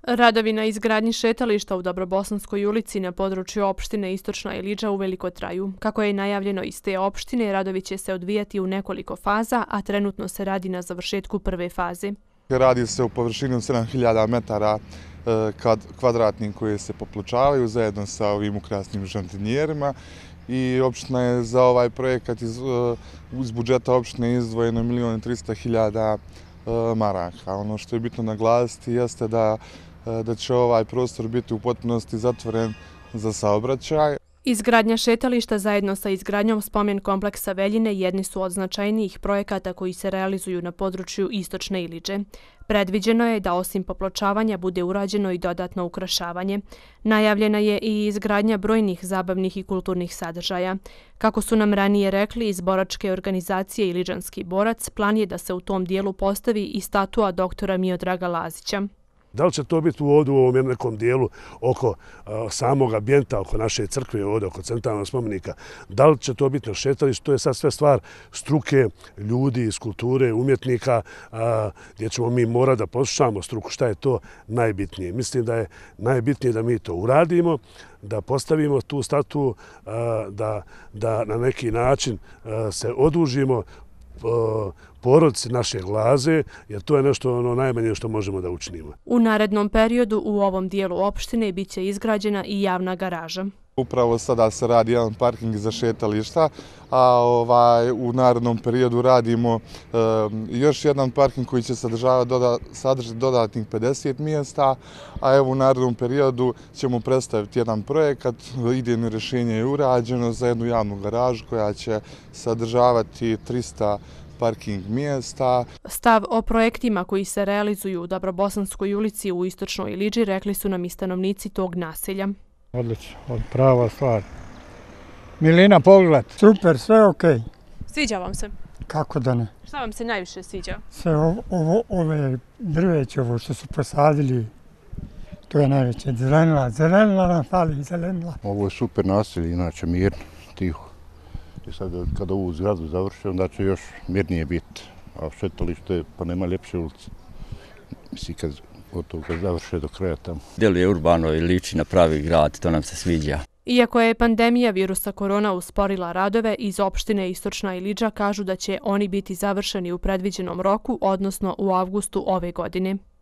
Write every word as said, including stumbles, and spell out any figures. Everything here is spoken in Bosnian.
Radovi na izgradnji šetališta u Dobrobosanskoj ulici na području opštine Istočna Ilidža uveliko traju. Kako je najavljeno iz te opštine, radovi će se odvijati u nekoliko faza, a trenutno se radi na završetku prve faze. Radi se u površini od sedam hiljada metara kvadratnih koje se poplučavaju zajedno sa ovim ukrasnim žantinjerima i opština je za ovaj projekat iz, iz budžeta opštine izdvojeno milion i trista hiljada maraka. Ono što je bitno naglasiti jeste da, da će ovaj prostor biti u potpunosti zatvoren za saobraćaj. Izgradnja šetališta zajedno sa izgradnjom spomen kompleksa Veljine jedni su od značajnijih projekata koji se realizuju na području Istočne Ilidže. Predviđeno je da osim popločavanja bude urađeno i dodatno ukrašavanje. Najavljena je i izgradnja brojnih zabavnih i kulturnih sadržaja. Kako su nam ranije rekli iz boračke organizacije Iliđanski borac, plan je da se u tom dijelu postavi i statua doktora Miodraga Lazića. Da li će to biti ovdje u ovom nekom dijelu oko samog ambijenta, oko naše crkve, ovdje oko centralnog spomenika, da li će to biti na šetalištu, to je sad sve stvar struke, ljudi iz kulture, umjetnika, gdje ćemo mi morati da poslušamo struku šta je to najbitnije. Mislim da je najbitnije da mi to uradimo, da postavimo tu statu, da, da na neki način se odužimo porodici naše Laze, jer to je nešto ono najmanje što možemo da učinimo. U narednom periodu u ovom dijelu opštine bit će izgrađena i javna garaža. Upravo sada se radi jedan parking za šetališta, a ovaj, u narednom periodu radimo e, još jedan parking koji će sadržavati doda, sadržati dodatnih pedeset mjesta, a evo u narednom periodu ćemo predstaviti jedan projekat, idejno rješenje je urađeno za jednu javnu garažu koja će sadržavati trista parking mjesta. Stav o projektima koji se realizuju u Dobrobosanskoj ulici u Istočnoj Ilidži rekli su nam i stanovnici tog naselja. Odlično, od prava stvar. Milina, pogled. Super, sve okej. Sviđa vam se? Kako da ne? Šta vam se najviše sviđa? Sve ovo, ove drveće, ovo što su posadili, to je najveće. Zelenila, zelenila nam fali, zelenila. Ovo je super naselje, inače mirno, tiho. I sad kada ovu zgradu završi, onda će još mirnije biti. A šetalište, pa nema ljepše ulice. Mislim, kad od toga završe do kraja tamo. Djeluje urbano i liči na pravi grad, to nam se sviđa. Iako je pandemija virusa korona usporila radove, iz opštine Istočna Ilidža kažu da će oni biti završeni u predviđenom roku, odnosno u avgustu ove godine.